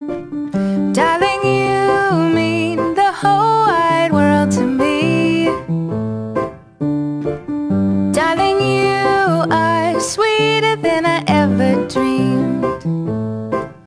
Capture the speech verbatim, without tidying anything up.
Darling, you mean the whole wide world to me. Darling, you are sweet